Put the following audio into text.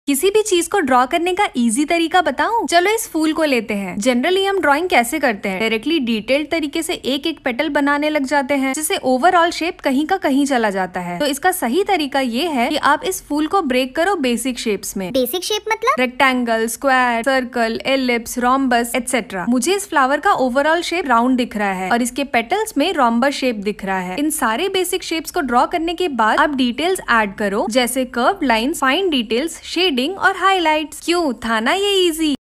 किसी भी चीज को ड्रॉ करने का इजी तरीका बताऊं? चलो इस फूल को लेते हैं। जनरली हम ड्राइंग कैसे करते हैं, डायरेक्टली डिटेल्ड तरीके से एक एक पेटल बनाने लग जाते हैं, जिससे ओवरऑल शेप कहीं का कहीं चला जाता है। तो इसका सही तरीका ये है कि आप इस फूल को ब्रेक करो बेसिक शेप्स में। बेसिक शेप मतलब rectangle, square, circle, ellipse, rhombus etcetera. मुझे इस फ्लावर का ओवरऑल शेप राउंड दिख रहा है और इसके पेटल्स में रोम्बस शेप दिख रहा है। इन सारे बेसिक शेप्स को ड्रॉ करने के बाद आप डिटेल्स ऐड करो, जैसे curve lines, fine details, shading और हाईलाइट्स। क्यों था ना ये इजी?